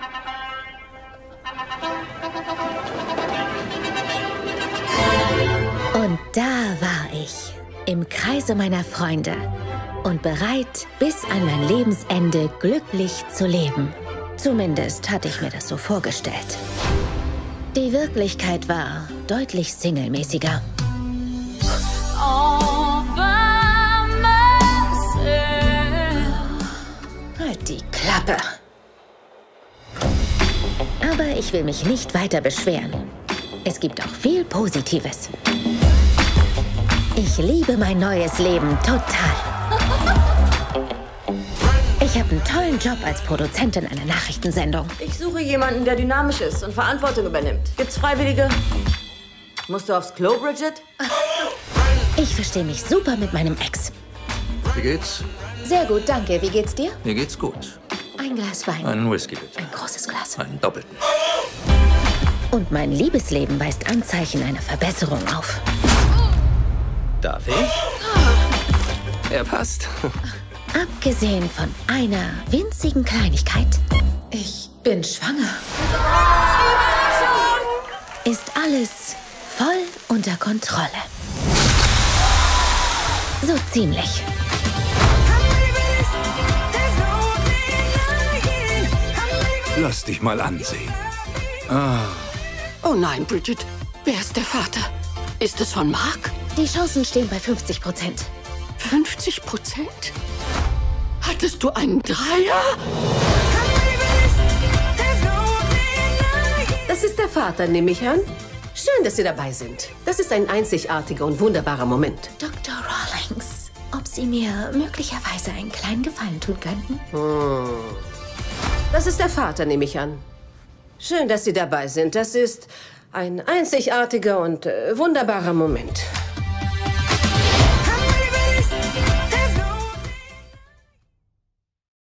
Und da war ich, im Kreise meiner Freunde und bereit, bis an mein Lebensende glücklich zu leben. Zumindest hatte ich mir das so vorgestellt. Die Wirklichkeit war deutlich singlemäßiger. Halt die Klappe. Aber ich will mich nicht weiter beschweren. Es gibt auch viel Positives. Ich liebe mein neues Leben total. Ich habe einen tollen Job als Produzentin einer Nachrichtensendung. Ich suche jemanden, der dynamisch ist und Verantwortung übernimmt. Gibt's Freiwillige? Musst du aufs Klo, Bridget? Ich verstehe mich super mit meinem Ex. Wie geht's? Sehr gut, danke. Wie geht's dir? Mir geht's gut. Ein Glas Wein. Einen Whisky bitte. Ein großes Glas. Einen doppelten. Und mein Liebesleben weist Anzeichen einer Verbesserung auf. Darf ich? Er passt. Abgesehen von einer winzigen Kleinigkeit. Ich bin schwanger. Ist alles voll unter Kontrolle. So ziemlich. Lass dich mal ansehen. Oh nein, Bridget. Wer ist der Vater? Ist es von Mark? Die Chancen stehen bei 50%. 50%? Hattest du einen Dreier? Das ist der Vater, nehme ich an. Schön, dass Sie dabei sind. Das ist ein einzigartiger und wunderbarer Moment. Dr. Rawlings, ob Sie mir möglicherweise einen kleinen Gefallen tun könnten? Das ist der Vater, nehme ich an. Schön, dass Sie dabei sind. Das ist ein einzigartiger und wunderbarer Moment.